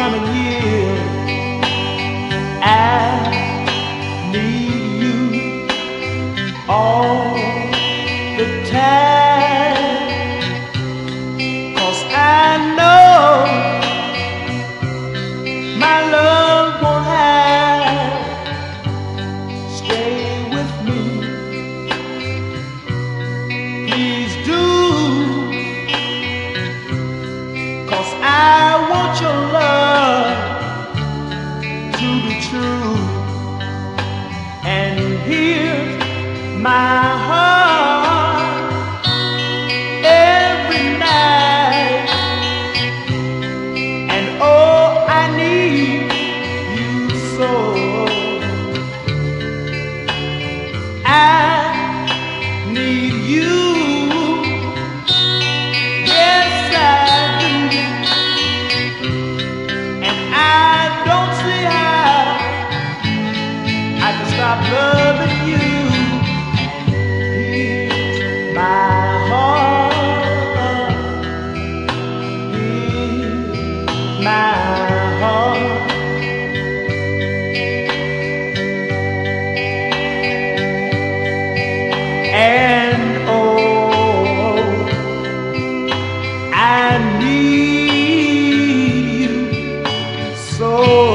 coming years. I need you all the time, 'cause I know my love won't have. Stay with me, please do, 'cause I want your love to be true. And here's my heart every night, and oh, I need you so. I need you, yes I do, and I don't see how I can stop loving you. Here's my heart, here's my heart. And oh, I need you so.